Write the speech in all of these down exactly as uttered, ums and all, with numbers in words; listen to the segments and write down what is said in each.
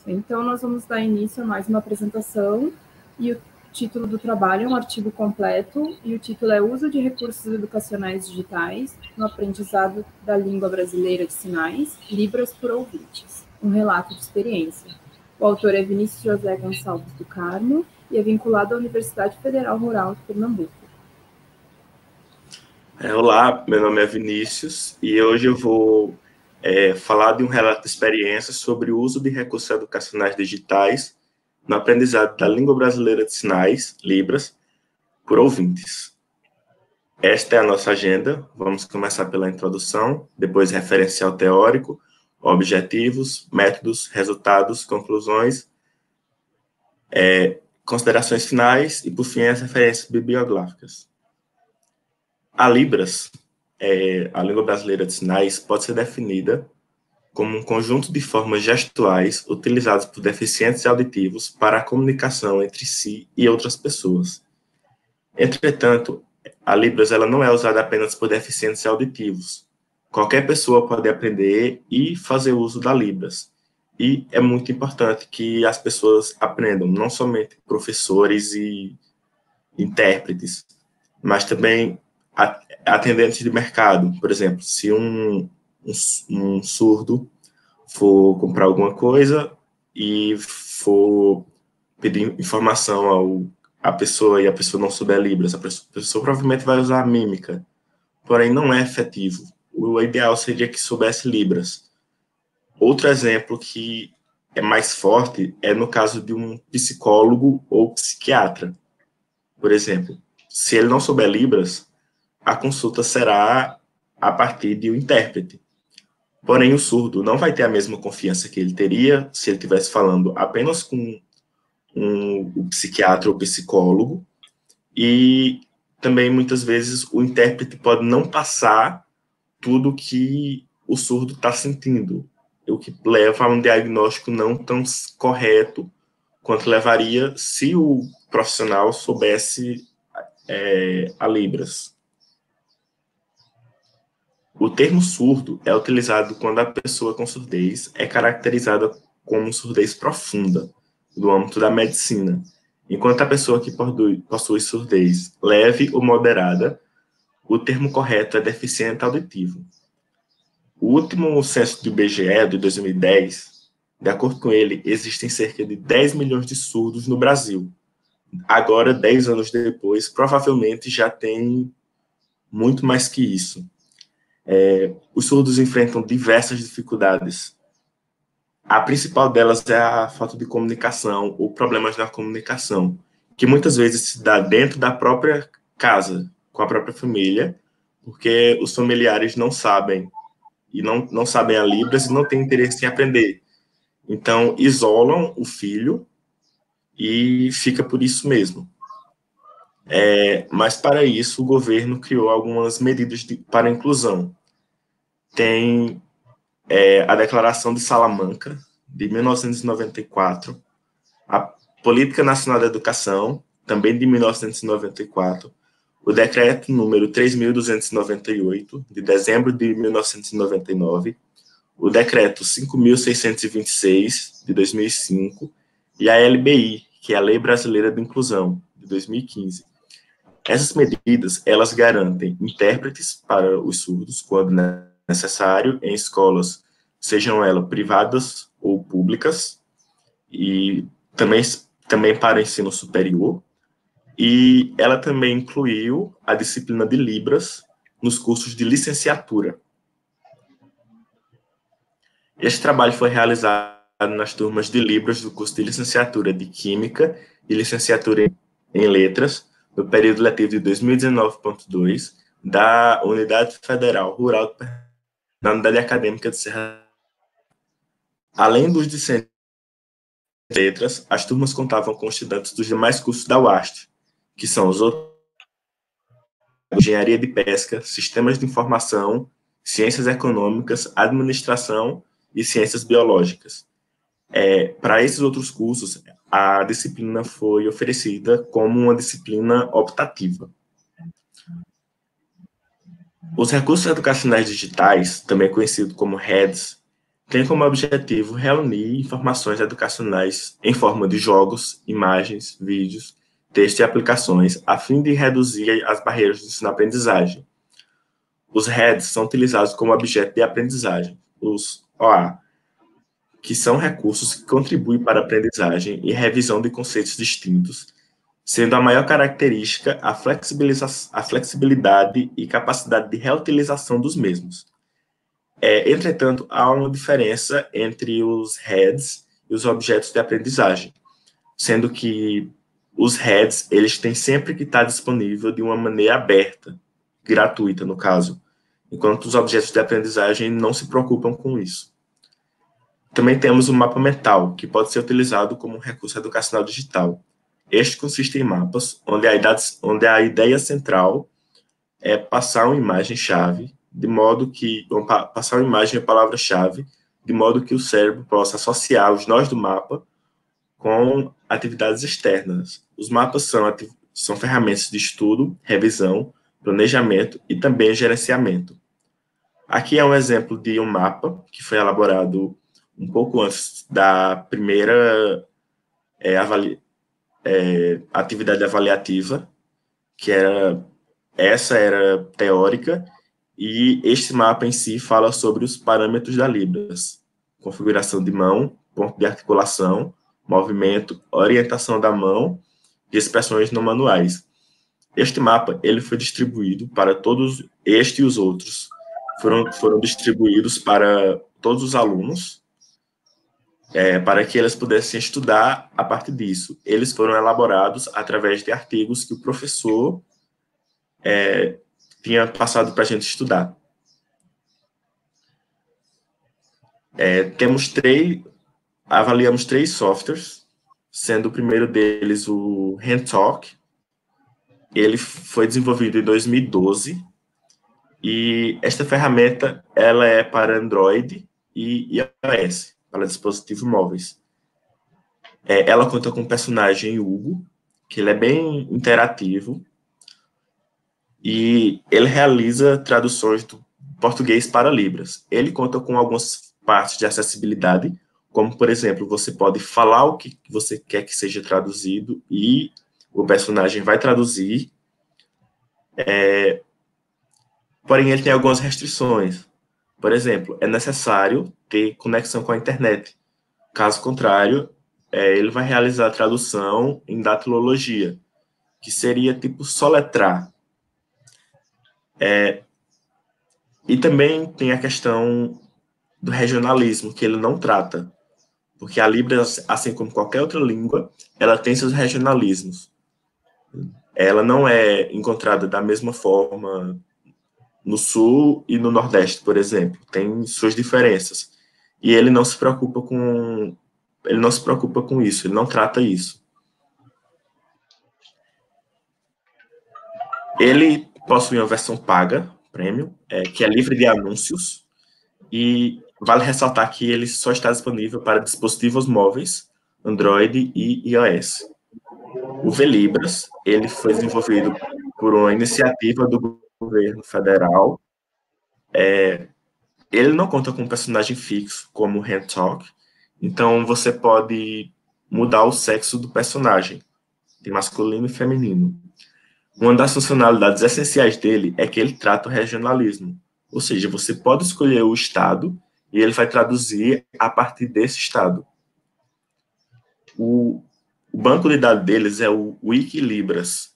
Então, nós vamos dar início a mais uma apresentação, e o título do trabalho é um artigo completo, e o título é Uso de Recursos Educacionais Digitais no Aprendizado da Língua Brasileira de Sinais, Libras por Ouvintes, um relato de experiência. O autor é Vinícius José Gonçalves do Carmo e é vinculado à Universidade Federal Rural de Pernambuco. É, olá, meu nome é Vinícius e hoje eu vou é, falar de um relato de experiência sobre o uso de recursos educacionais digitais no aprendizado da língua brasileira de sinais, Libras, por ouvintes. Esta é a nossa agenda. Vamos começar pela introdução, depois referencial teórico, objetivos, métodos, resultados, conclusões, é, considerações finais e, por fim, as referências bibliográficas. A Libras, é, a língua brasileira de sinais, pode ser definida como um conjunto de formas gestuais utilizadas por deficientes auditivos para a comunicação entre si e outras pessoas. Entretanto, a Libras ela não é usada apenas por deficientes auditivos. Qualquer pessoa pode aprender e fazer uso da Libras. E é muito importante que as pessoas aprendam, não somente professores e intérpretes, mas também atendentes de mercado. Por exemplo, se um, um, um surdo for comprar alguma coisa e for pedir informação ao, à pessoa e a pessoa não souber Libras, a pessoa, a pessoa provavelmente vai usar a mímica, porém não é efetivo. O ideal seria que soubesse Libras. Outro exemplo que é mais forte é no caso de um psicólogo ou psiquiatra. Por exemplo, se ele não souber Libras, a consulta será a partir de um intérprete. Porém, o surdo não vai ter a mesma confiança que ele teria se ele estivesse falando apenas com um, um psiquiatra ou psicólogo, e também, muitas vezes, o intérprete pode não passar tudo que o surdo está sentindo, o que leva a um diagnóstico não tão correto quanto levaria se o profissional soubesse é, a Libras. O termo surdo é utilizado quando a pessoa com surdez é caracterizada como surdez profunda, no âmbito da medicina, enquanto a pessoa que possui surdez leve ou moderada, o termo correto é deficiente auditivo. O último censo do I B G E, de dois mil e dez, de acordo com ele, existem cerca de dez milhões de surdos no Brasil. Agora, dez anos depois, provavelmente já tem muito mais que isso. É, os surdos enfrentam diversas dificuldades. A principal delas é a falta de comunicação ou problemas na comunicação, que muitas vezes se dá dentro da própria casa, com a própria família, porque os familiares não sabem e não, não sabem a Libras e não têm interesse em aprender. Então, isolam o filho e fica por isso mesmo. É, mas, para isso, o governo criou algumas medidas de, para a inclusão. Tem é, a Declaração de Salamanca, de mil novecentos e noventa e quatro, a Política Nacional da Educação, também de mil novecentos e noventa e quatro, o Decreto número três mil duzentos e noventa e oito, de dezembro de mil novecentos e noventa e nove, o Decreto cinco mil seiscentos e vinte e seis, de dois mil e cinco, e a L B I, que é a Lei Brasileira de Inclusão, de dois mil e quinze. Essas medidas, elas garantem intérpretes para os surdos, quando necessário, em escolas, sejam elas privadas ou públicas, e também, também para ensino superior, e ela também incluiu a disciplina de Libras nos cursos de licenciatura. Este trabalho foi realizado nas turmas de Libras do curso de licenciatura de Química e licenciatura em Letras, no período letivo de dois mil e dezenove ponto dois, da Unidade Federal Rural de Pernambuco, na Unidade Acadêmica de Serra. Além dos discentes de letras, as turmas contavam com estudantes dos demais cursos da U A S T, que são os outros: Engenharia de Pesca, Sistemas de Informação, Ciências Econômicas, Administração e Ciências Biológicas. É, para esses outros cursos, a disciplina foi oferecida como uma disciplina optativa. Os recursos educacionais digitais, também conhecidos como R E Ds, tem como objetivo reunir informações educacionais em forma de jogos, imagens, vídeos, texto e aplicações, a fim de reduzir as barreiras de ensino-aprendizagem. Os heads são utilizados como objeto de aprendizagem, os O A, que são recursos que contribuem para a aprendizagem e revisão de conceitos distintos, sendo a maior característica a, a flexibilidade e capacidade de reutilização dos mesmos. É, entretanto, há uma diferença entre os heads e os objetos de aprendizagem, sendo que os heads, eles têm sempre que estar disponível de uma maneira aberta, gratuita, no caso, enquanto os objetos de aprendizagem não se preocupam com isso. Também temos o mapa mental, que pode ser utilizado como um recurso educacional digital. Este consiste em mapas, onde a, idade, onde a ideia central é passar uma imagem-chave, de modo que, passar uma imagem e palavra-chave, de modo que o cérebro possa associar os nós do mapa com atividades externas. Os mapas são, são ferramentas de estudo, revisão, planejamento e também gerenciamento. Aqui é um exemplo de um mapa que foi elaborado um pouco antes da primeira é, avali é, atividade avaliativa, que era, essa era teórica, e este mapa em si fala sobre os parâmetros da Libras: configuração de mão, ponto de articulação, movimento, orientação da mão e expressões não manuais. Este mapa ele foi distribuído para todos, este e os outros, foram, foram distribuídos para todos os alunos, é, para que eles pudessem estudar a partir disso. Eles foram elaborados através de artigos que o professor é, tinha passado para a gente estudar. É, temos três, avaliamos três softwares, sendo o primeiro deles o HandTalk. Ele foi desenvolvido em dois mil e doze, e esta ferramenta ela é para Android e iOS, para dispositivos móveis. É, ela conta com o personagem Hugo, que ele é bem interativo, e ele realiza traduções do português para Libras. Ele conta com algumas partes de acessibilidade, como, por exemplo, você pode falar o que você quer que seja traduzido e o personagem vai traduzir. É, porém, ele tem algumas restrições. Por exemplo, é necessário ter conexão com a internet. Caso contrário, é, ele vai realizar a tradução em datilologia, que seria tipo soletrar. É, e também tem a questão do regionalismo, que ele não trata, porque a Libras, assim como qualquer outra língua, ela tem seus regionalismos. Ela não é encontrada da mesma forma no Sul e no Nordeste, por exemplo. Tem suas diferenças. E ele não se preocupa com, ele não se preocupa com isso, ele não trata isso. Ele possui uma versão paga, premium, é, que é livre de anúncios, e vale ressaltar que ele só está disponível para dispositivos móveis, Android e iOS. O VLibras, ele foi desenvolvido por uma iniciativa do governo federal. É, ele não conta com um personagem fixo, como o HandTalk, então você pode mudar o sexo do personagem, de masculino e feminino. Uma das funcionalidades essenciais dele é que ele trata o regionalismo, ou seja, você pode escolher o estado e ele vai traduzir a partir desse estado. O, o banco de dados deles é o Wikilibras.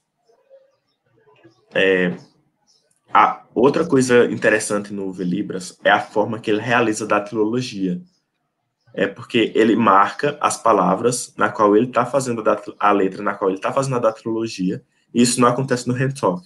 É, a outra coisa interessante no VLibras é a forma que ele realiza a datilologia. É porque ele marca as palavras na qual ele está fazendo a, a letra na qual ele está fazendo a datilologia, e isso não acontece no HandTalk.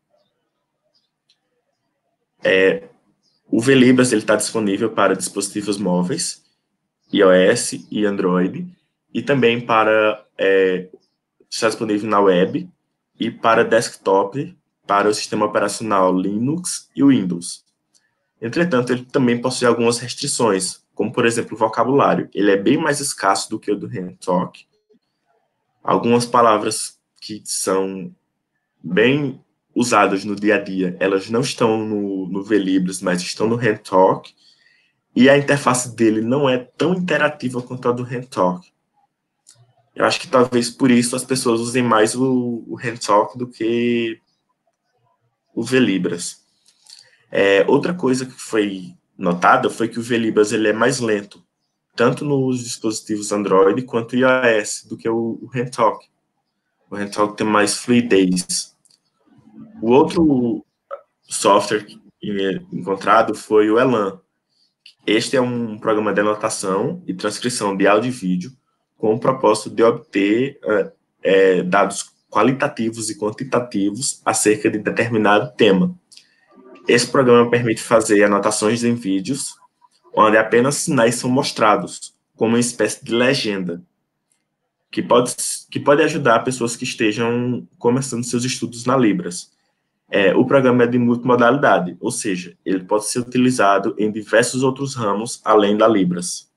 É, o VLibras está disponível para dispositivos móveis, iOS e Android, e também para é, está disponível na web e para desktop, para o sistema operacional Linux e Windows. Entretanto, ele também possui algumas restrições, como, por exemplo, o vocabulário. Ele é bem mais escasso do que o do HandTalk. Algumas palavras que são bem usadas no dia a dia, elas não estão no, no VLibras, mas estão no HandTalk. e a interface dele não é tão interativa quanto a do HandTalk. Eu acho que talvez por isso as pessoas usem mais o, o HandTalk do que o Velibras. É, outra coisa que foi notada foi que o Velibras ele é mais lento, tanto nos dispositivos Android quanto iOS, do que o, o HandTalk. O HandTalk tem mais fluidez. O outro software encontrado foi o Elan. Este é um programa de anotação e transcrição de áudio e vídeo com o propósito de obter uh, é, dados qualitativos e quantitativos acerca de determinado tema. Esse programa permite fazer anotações em vídeos, onde apenas sinais são mostrados, como uma espécie de legenda, que pode, que pode ajudar pessoas que estejam começando seus estudos na Libras. É, o programa é de multimodalidade, ou seja, ele pode ser utilizado em diversos outros ramos além da Libras.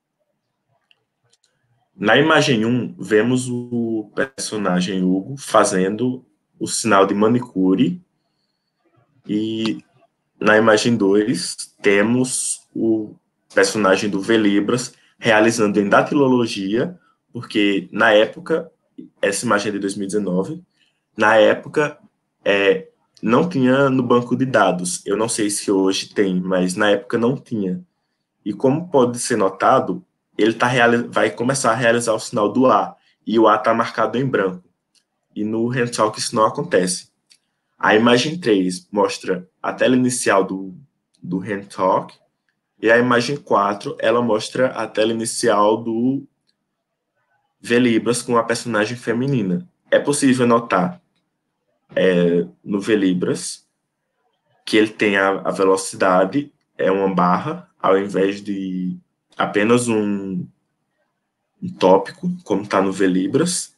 Na imagem um, vemos o personagem Hugo fazendo o sinal de manicure, e na imagem dois, temos o personagem do Velibras realizando em datilologia, porque na época, essa imagem é de dois mil e dezenove, na época, é, não tinha no banco de dados. Eu não sei se hoje tem, mas na época não tinha. E como pode ser notado, ele tá vai começar a realizar o sinal do A, e o A está marcado em branco. E no HandTalk isso não acontece. A imagem três mostra a tela inicial do, do HandTalk, e a imagem quatro, ela mostra a tela inicial do Velibras com a personagem feminina. É possível notar é, no Velibras que ele tem a, a velocidade, é uma barra, ao invés de apenas um, um tópico, como está no Velibras.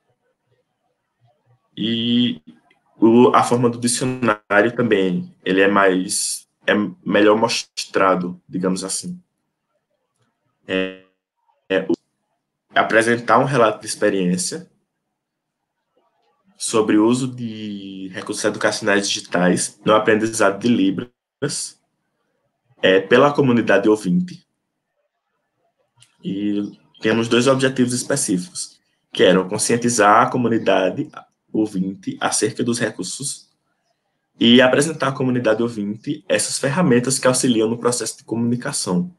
E o, a forma do dicionário também, ele é mais, é melhor mostrado, digamos assim. É, é, apresentar um relato de experiência sobre o uso de recursos educacionais digitais no aprendizado de Libras é, pela comunidade ouvinte. E temos dois objetivos específicos, que eram conscientizar a comunidade ouvinte acerca dos recursos e apresentar à comunidade ouvinte essas ferramentas que auxiliam no processo de comunicação.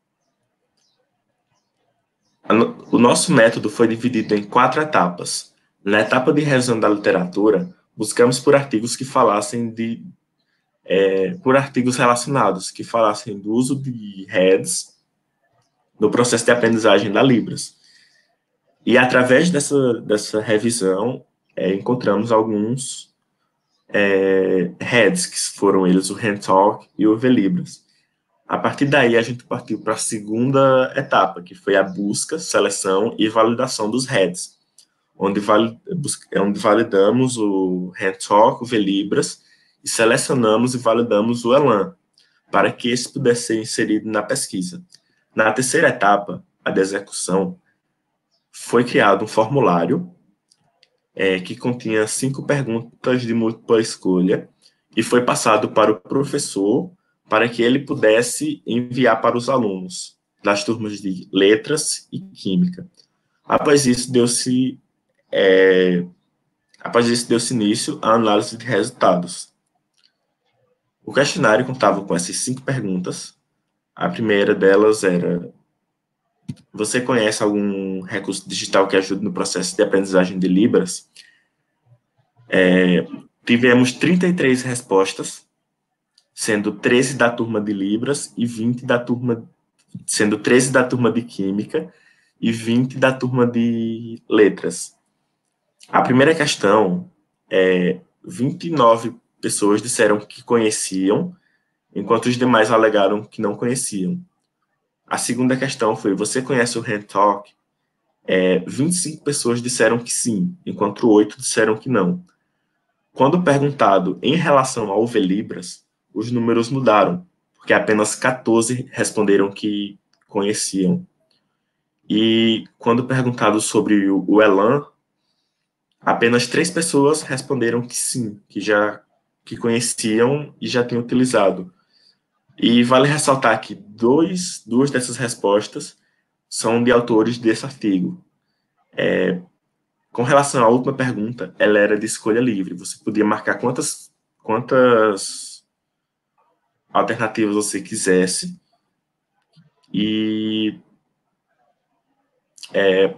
O nosso método foi dividido em quatro etapas. Na etapa de revisão da literatura, buscamos por artigos que falassem de é, por artigos relacionados, que falassem do uso de redes no processo de aprendizagem da Libras. E através dessa, dessa revisão, é, encontramos alguns é, heads, que foram eles o HandTalk e o Velibras. A partir daí, a gente partiu para a segunda etapa, que foi a busca, seleção e validação dos heads, onde, valid, onde validamos o HandTalk, o Velibras, e selecionamos e validamos o Elan, para que esse pudesse ser inserido na pesquisa. Na terceira etapa, a de execução, foi criado um formulário é, que continha cinco perguntas de múltipla escolha e foi passado para o professor para que ele pudesse enviar para os alunos das turmas de letras e química. Após isso, deu-se é, após isso deu-se início à análise de resultados. O questionário contava com essas cinco perguntas. A primeira delas era: você conhece algum recurso digital que ajude no processo de aprendizagem de Libras? É, tivemos trinta e três respostas, sendo treze da turma de Libras e vinte da turma, sendo treze da turma de Química e vinte da turma de Letras. A primeira questão, é, vinte e nove pessoas disseram que conheciam, enquanto os demais alegaram que não conheciam. A segunda questão foi: você conhece o HandTalk? É, vinte e cinco pessoas disseram que sim, enquanto oito disseram que não. Quando perguntado em relação ao Velibras, os números mudaram, porque apenas quatorze responderam que conheciam. E quando perguntado sobre o, o Elan, apenas três pessoas responderam que sim, que já que conheciam e já tinham utilizado. E vale ressaltar que dois, duas dessas respostas são de autores desse artigo. É, com relação à última pergunta, ela era de escolha livre. Você podia marcar quantas, quantas alternativas você quisesse. E é,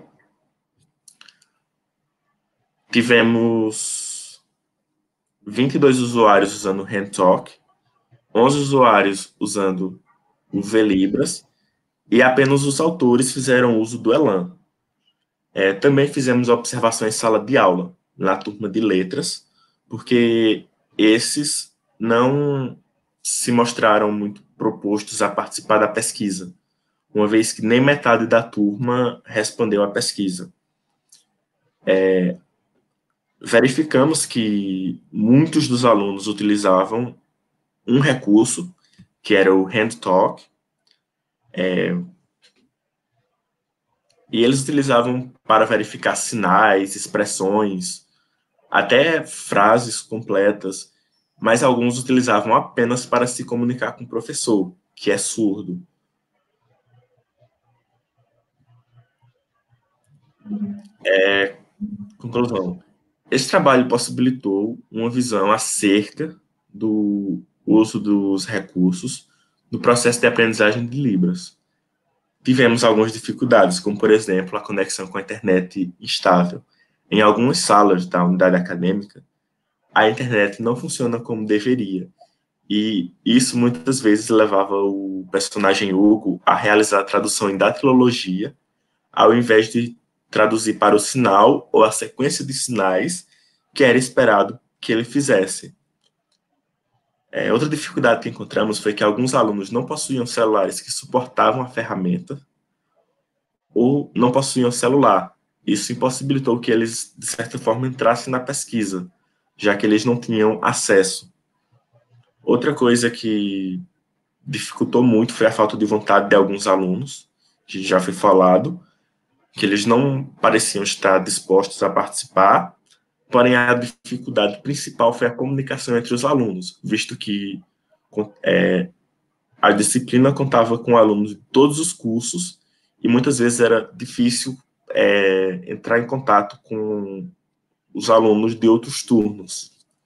tivemos vinte e dois usuários usando o HandTalk, onze usuários usando o VLibras, e apenas os autores fizeram uso do Elan. É, também fizemos observações em sala de aula, na turma de letras, porque esses não se mostraram muito propostos a participar da pesquisa, uma vez que nem metade da turma respondeu à pesquisa. É, verificamos que muitos dos alunos utilizavam um recurso, que era o HandTalk, é, e eles utilizavam para verificar sinais, expressões, até frases completas, mas alguns utilizavam apenas para se comunicar com o professor, que é surdo. É, conclusão. Esse trabalho possibilitou uma visão acerca do uso dos recursos no processo de aprendizagem de Libras. Tivemos algumas dificuldades, como, por exemplo, a conexão com a internet instável. Em algumas salas da unidade acadêmica, a internet não funciona como deveria. E isso muitas vezes levava o personagem Hugo a realizar a tradução em datilologia, ao invés de traduzir para o sinal ou a sequência de sinais que era esperado que ele fizesse. É, outra dificuldade que encontramos foi que alguns alunos não possuíam celulares que suportavam a ferramenta ou não possuíam celular. Isso impossibilitou que eles, de certa forma, entrassem na pesquisa, já que eles não tinham acesso. Outra coisa que dificultou muito foi a falta de vontade de alguns alunos, que já foi falado, que eles não pareciam estar dispostos a participar, porém a dificuldade principal foi a comunicação entre os alunos, visto que é, a disciplina contava com alunos de todos os cursos e muitas vezes era difícil é, entrar em contato com os alunos de outros turnos.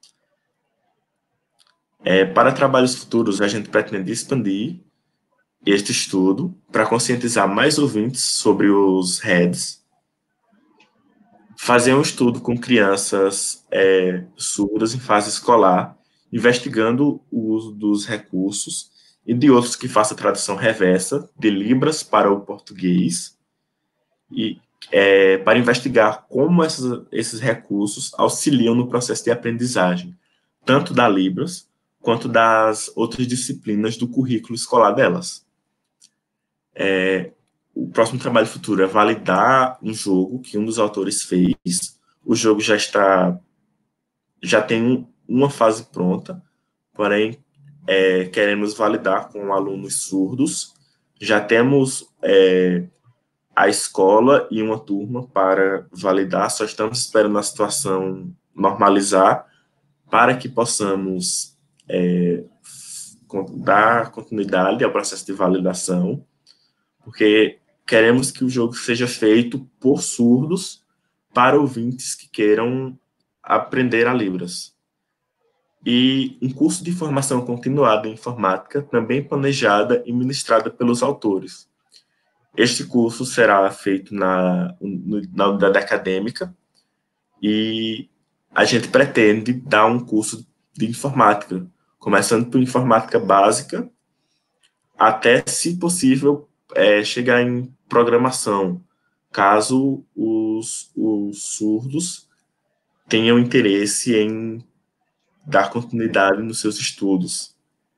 É, para trabalhos futuros, a gente pretende expandir este estudo para conscientizar mais ouvintes sobre os R E Ds, fazer um estudo com crianças é, surdas em fase escolar, investigando o uso dos recursos e de outros que faça tradução reversa de Libras para o português, e é, para investigar como essas, esses recursos auxiliam no processo de aprendizagem, tanto da Libras quanto das outras disciplinas do currículo escolar delas. É, o próximo trabalho futuro é validar um jogo que um dos autores fez. O jogo já está, já tem uma fase pronta, porém é, queremos validar com alunos surdos. Já temos é, a escola e uma turma para validar, só estamos esperando a situação normalizar para que possamos é, dar continuidade ao processo de validação, porque queremos que o jogo seja feito por surdos para ouvintes que queiram aprender a Libras. E um curso de formação continuada em informática, também planejada e ministrada pelos autores. Este curso será feito na, na unidade acadêmica e a gente pretende dar um curso de informática, começando por informática básica, até, se possível, é, chegar em programação, caso os, os surdos tenham interesse em dar continuidade nos seus estudos.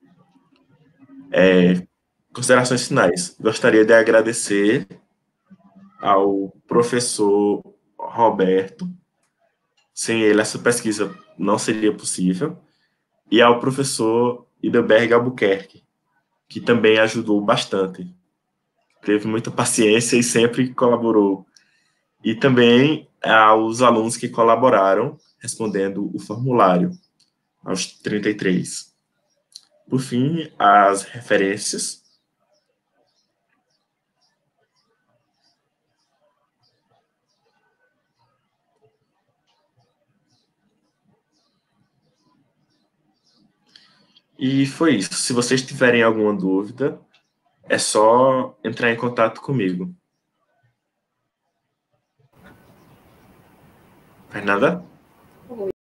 É, considerações finais. Gostaria de agradecer ao professor Roberto. Sem ele, essa pesquisa não seria possível. E ao professor Idelberg Albuquerque, que também ajudou bastante. Teve muita paciência e sempre colaborou. E também aos alunos que colaboraram respondendo o formulário, aos trinta e três. Por fim, as referências. E foi isso. Se vocês tiverem alguma dúvida, é só entrar em contato comigo. Fernanda?